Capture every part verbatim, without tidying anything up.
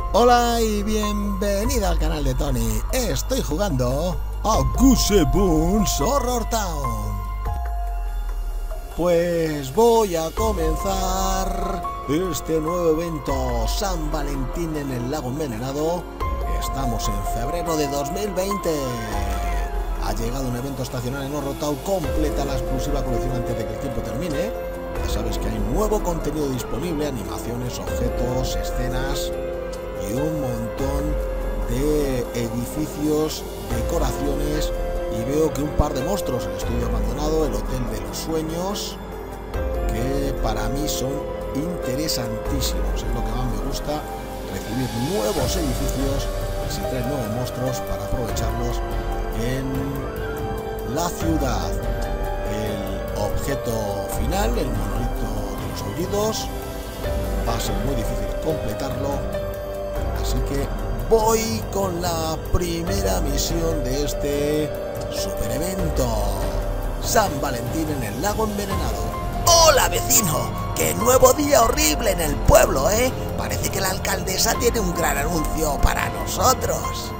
Hola y bienvenida al canal de Tony. Estoy jugando a Goosebumps Horror Town. Pues voy a comenzar este nuevo evento San Valentín en el Lago Envenenado. Estamos en febrero de dos mil veinte. Ha llegado un evento estacional en Horror Town. Completa la exclusiva colección antes de que el tiempo termine. Ya sabes que hay nuevo contenido disponible, animaciones, objetos, escenas y un montón de edificios, decoraciones, y veo que un par de monstruos, el estudio abandonado, el hotel de los sueños, que para mí son interesantísimos. Es lo que más me gusta, recibir nuevos edificios y si traen nuevos monstruos para aprovecharlos en la ciudad. El objeto final, el monolito de los aullidos, va a ser muy difícil completarlo, así que voy con la primera misión de este super evento San Valentín en el Lago Envenenado. ¡Hola, vecino! ¡Qué nuevo día horrible en el pueblo, eh! Parece que la alcaldesa tiene un gran anuncio para nosotros.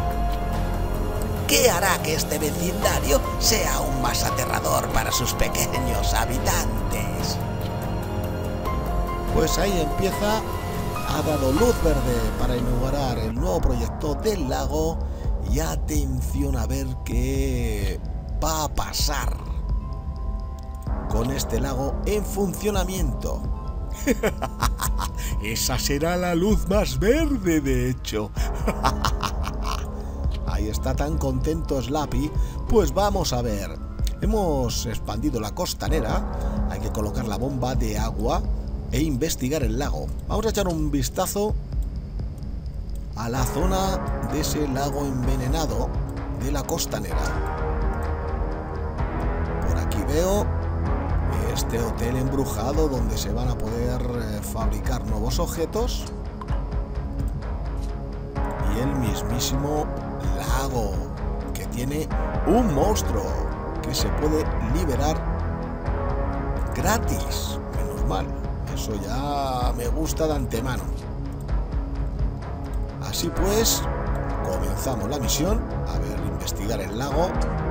¿Qué hará que este vecindario sea aún más aterrador para sus pequeños habitantes? Pues ahí empieza. Ha dado luz verde para inaugurar el nuevo proyecto del lago. Y atención a ver qué va a pasar con este lago en funcionamiento. Esa será la luz más verde, de hecho. Ahí está tan contento Slappy. Pues vamos a ver. Hemos expandido la costanera. Hay que colocar la bomba de agua e investigar el lago. Vamos a echar un vistazo a la zona de ese lago envenenado de la costanera. Por aquí veo este hotel embrujado donde se van a poder eh, fabricar nuevos objetos, y el mismísimo lago que tiene un monstruo que se puede liberar gratis. Menos mal, eso ya me gusta de antemano. Así pues, comenzamos la misión. A ver, investigar el lago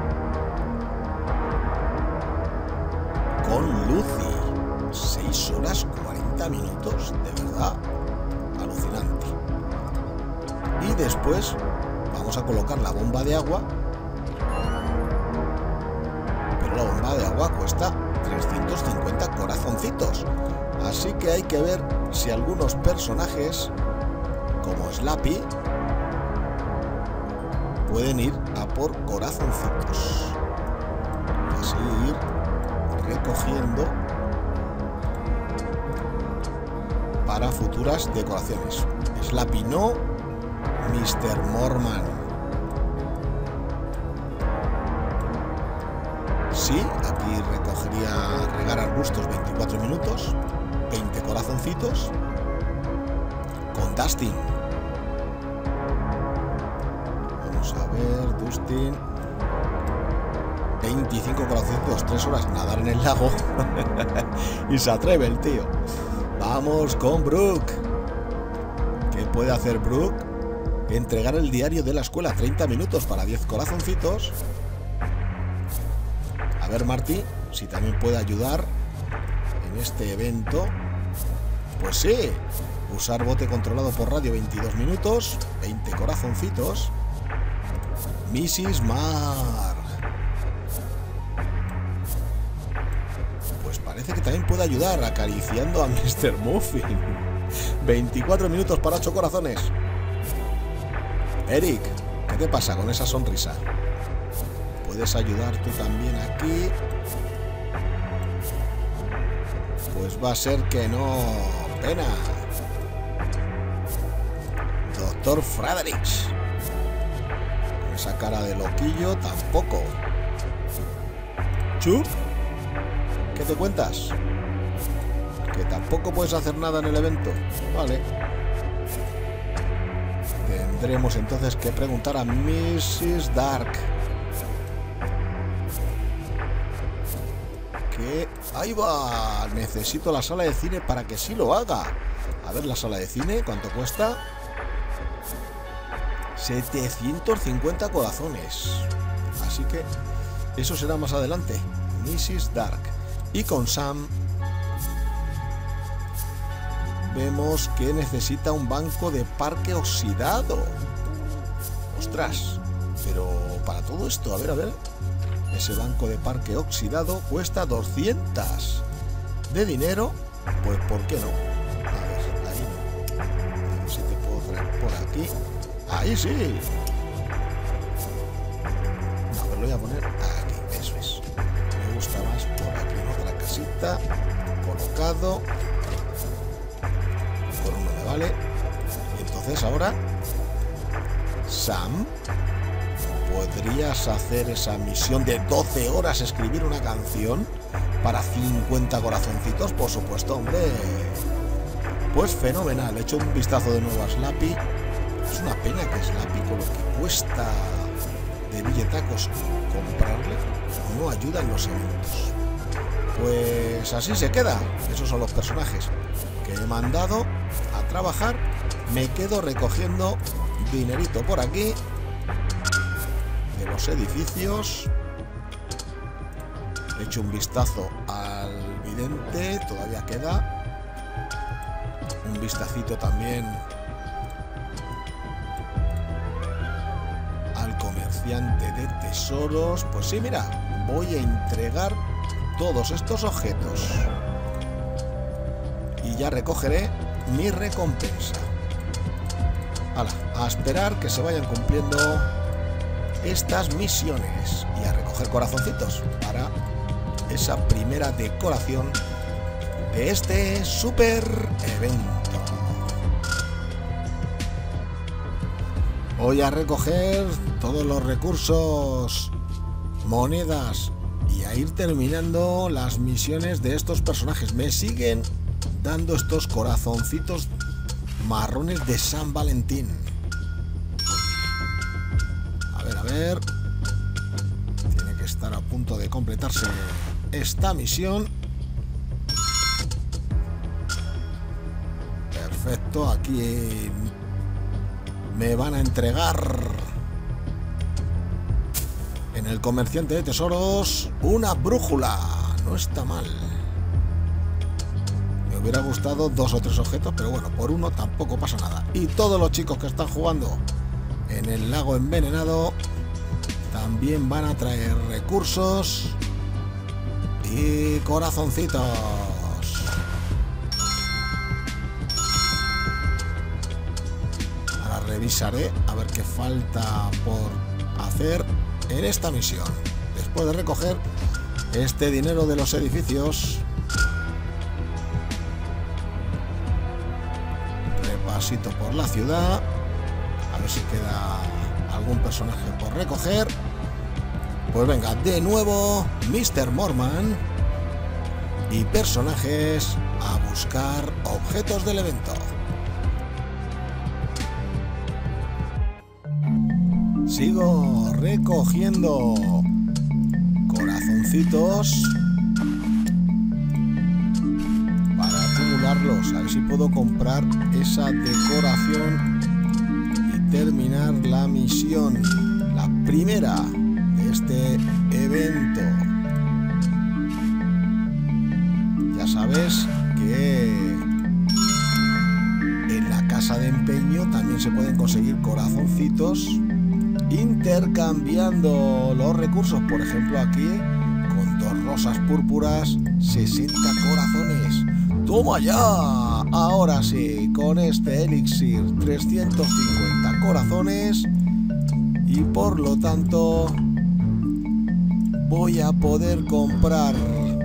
con Lucy. seis horas cuarenta minutos, de verdad, alucinante. Y después vamos a colocar la bomba de agua, pero la bomba de agua cuesta trescientos cincuenta corazoncitos. Así que hay que ver si algunos personajes como Slappy pueden ir a por corazoncitos y así ir recogiendo para futuras decoraciones. Slappy no, mister Morman sí. Aquí recogería regar arbustos veinticuatro minutos, veinte corazoncitos. Con Dustin, vamos a ver, Dustin, veinticinco corazoncitos, tres horas, nadar en el lago. Y se atreve el tío. Vamos con Brooke. ¿Qué puede hacer Brooke? Entregar el diario de la escuela, treinta minutos para diez corazoncitos. A ver, Marty, si también puede ayudar en este evento. Pues sí. Usar bote controlado por radio, veintidós minutos, veinte corazoncitos. missus Marg. Pues parece que también puede ayudar acariciando a mister Muffin. veinticuatro minutos para ocho corazones. Eric, ¿qué te pasa con esa sonrisa? ¿Puedes ayudar tú también aquí? Pues va a ser que no. Pena. Doctor Fredericks, con esa cara de loquillo, tampoco. Chup, ¿qué te cuentas? Que tampoco puedes hacer nada en el evento. Vale. Tendremos entonces que preguntar a missus Dark. Que ahí va. Necesito la sala de cine para que sí lo haga. A ver la sala de cine, ¿cuánto cuesta? setecientos cincuenta corazones. Así que eso será más adelante. missus Dark. Y con Sam vemos que necesita un banco de parque oxidado. Ostras, pero para todo esto, a ver, a ver. Ese banco de parque oxidado cuesta doscientos de dinero. Pues ¿por qué no? A ver, ahí no. A ver si te puedo traer por aquí. Ahí sí. No, me lo voy a poner aquí. Eso es. Me gusta más por aquí, en otra casita. Colocado. Por uno me vale. Y entonces ahora, Sam, ¿podrías hacer esa misión de doce horas, escribir una canción para cincuenta corazoncitos? Por supuesto, hombre. Pues fenomenal. He hecho un vistazo de nuevo a Slappy. Es una pena que Slappy, con lo que cuesta de billetacos comprarle, no ayuda en los eventos. Pues así se queda. Esos son los personajes que he mandado a trabajar. Me quedo recogiendo dinerito por aquí de los edificios. He hecho un vistazo al vidente, todavía queda un vistacito también al comerciante de tesoros. Pues sí, mira, voy a entregar todos estos objetos y ya recogeré mi recompensa. Hala, a esperar que se vayan cumpliendo estas misiones y a recoger corazoncitos para esa primera decoración de este super evento. Voy a recoger todos los recursos, monedas y a ir terminando las misiones de estos personajes. Me siguen dando estos corazoncitos marrones de San Valentín. A ver, a ver. Tiene que estar a punto de completarse esta misión. Perfecto, aquí me van a entregar en el comerciante de tesoros una brújula. No está mal. Me hubiera gustado dos o tres objetos, pero bueno, por uno tampoco pasa nada. Y todos los chicos que están jugando en el lago envenenado también van a traer recursos y corazoncitos. Ahora revisaré a ver qué falta por hacer en esta misión. Después de recoger este dinero de los edificios, repasito por la ciudad, a ver si queda algún personaje por recoger. Pues venga, de nuevo mister Morman y personajes a buscar objetos del evento. Sigo recogiendo corazoncitos para acumularlos, a ver si puedo comprar esa decoración y terminar la misión, la primera de este evento. Ya sabes que en la casa de empeño también se pueden conseguir corazoncitos intercambiando los recursos. Por ejemplo, aquí con dos rosas púrpuras, sesenta corazones. ¡Toma ya! Ahora sí, con este elixir, trescientos cincuenta corazones. Y por lo tanto voy a poder comprar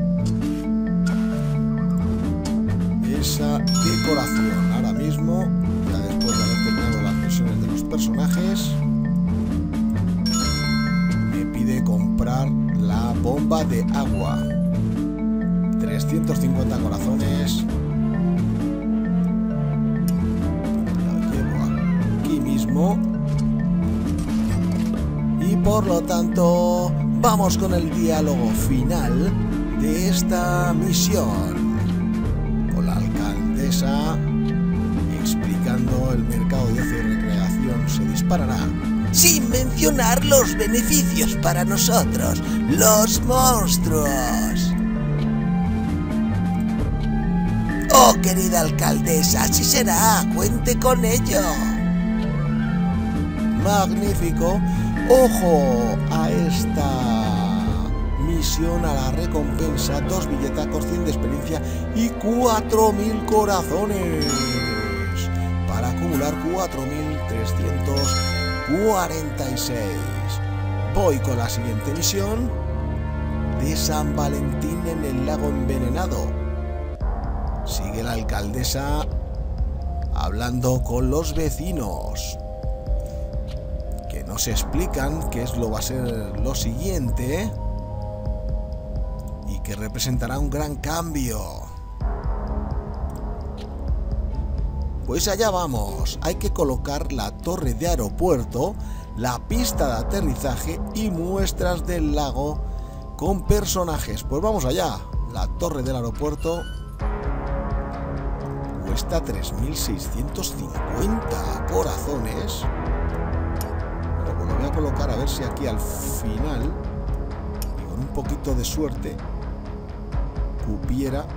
esa decoración ahora mismo, ya después de haber terminado las misiones de los personajes. Me pide comprar la bomba de agua, trescientos cincuenta corazones. La llevo aquí mismo. Y por lo tanto vamos con el diálogo final de esta misión, con la alcaldesa explicando el el mercado de ocio y recreación se disparará. Sin mencionar los beneficios para nosotros, los monstruos. Oh, querida alcaldesa, así será, cuente con ello. Magnífico. Ojo a esta misión, a la recompensa: dos billetacos, cien de experiencia y cuatro mil corazones para acumular cuatro mil trescientos cuarenta y seis. Voy con la siguiente misión de San Valentín en el lago envenenado. Sigue la alcaldesa hablando con los vecinos, que nos explican qué es lo va a ser lo siguiente y que representará un gran cambio. Pues allá vamos. Hay que colocar la torre de aeropuerto, la pista de aterrizaje y muestras del lago con personajes. Pues vamos allá. La torre del aeropuerto cuesta tres mil seiscientos cincuenta corazones. Bueno, pues lo voy a colocar a ver si aquí al final, y con un poquito de suerte, cupiera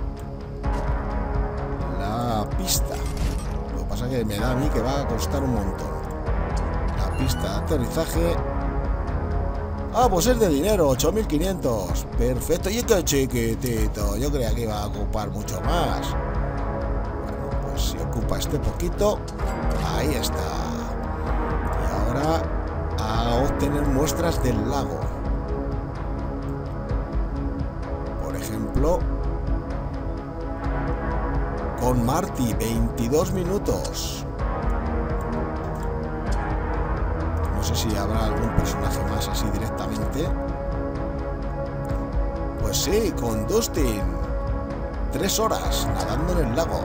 la pista. Lo que pasa es que me da a mí que va a costar un montón. La pista de aterrizaje. Ah, pues es de dinero, ocho mil quinientos. Perfecto. Y qué chiquitito. Yo creía que iba a ocupar mucho más. Bueno, pues si ocupa este poquito, ahí está. Y ahora a obtener muestras del lago. Por ejemplo, con Marty, veintidós minutos. No sé si habrá algún personaje más así directamente. Pues sí, con Dustin, tres horas nadando en el lago.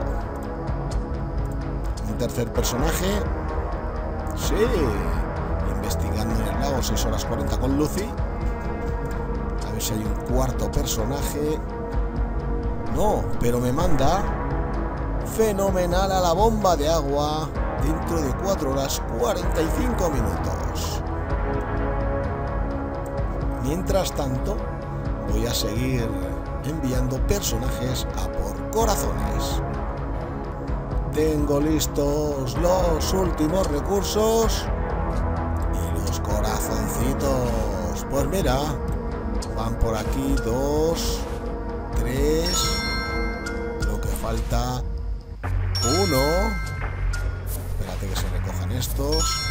Un tercer personaje, sí, investigando en el lago, seis horas cuarenta con Lucy. A ver si hay un cuarto personaje. No, pero me manda Fenomenal a la bomba de agua dentro de cuatro horas cuarenta y cinco minutos. Mientras tanto, voy a seguir enviando personajes a por corazones. Tengo listos los últimos recursos y los corazoncitos. Pues mira, van por aquí dos, tres, lo que falta uno. Espérate que se recojan estos.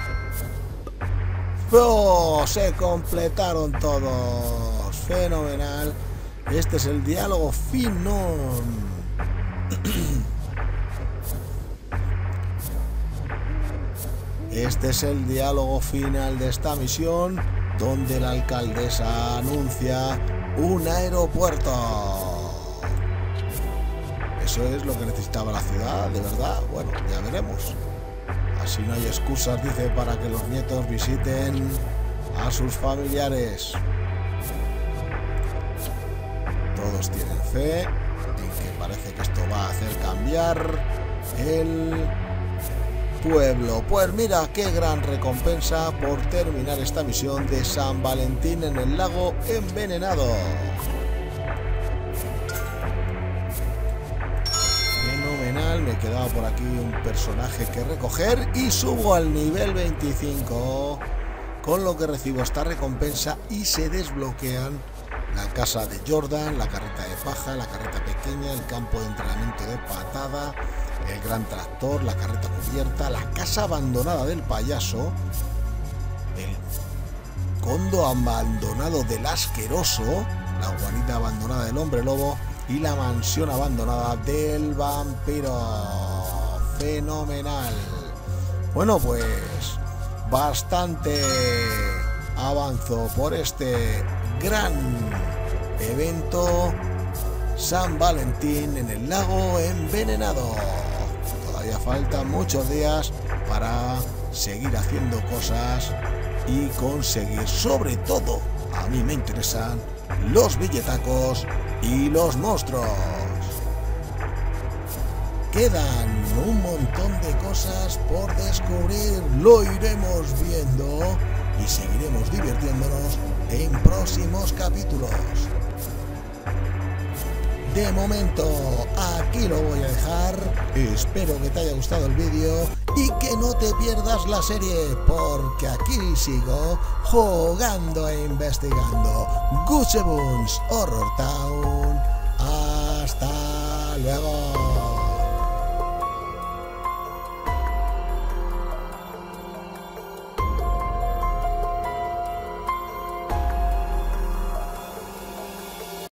¡Oh! Se completaron todos. Fenomenal. Este es el diálogo final. Este es el diálogo final de esta misión, donde la alcaldesa anuncia un aeropuerto. ¿Eso es lo que necesitaba la ciudad, de verdad? Bueno, ya veremos. Así no hay excusas, dice, para que los nietos visiten a sus familiares. Todos tienen fe en que parece que esto va a hacer cambiar el pueblo. Pues mira, qué gran recompensa por terminar esta misión de San Valentín en el lago envenenado. Me quedaba por aquí un personaje que recoger y subo al nivel veinticinco, con lo que recibo esta recompensa y se desbloquean la casa de Jordan, la carreta de paja, la carreta pequeña, el campo de entrenamiento de patada, el gran tractor, la carreta cubierta, la casa abandonada del payaso, el condo abandonado del asqueroso, la guarida abandonada del hombre lobo y la mansión abandonada del vampiro. Fenomenal. Bueno, pues bastante avanzo por este gran evento San Valentín en el lago envenenado. Todavía faltan muchos días para seguir haciendo cosas y conseguir, sobre todo, a mí me interesan los billetacos y los monstruos. quedan un montón de cosas por descubrir, lo iremos viendo y seguiremos divirtiéndonos en próximos capítulos. De momento aquí lo voy a dejar, espero que te haya gustado el vídeo y que no te pierdas la serie, porque aquí sigo jugando e investigando Goosebumps Horror Town. Hasta luego.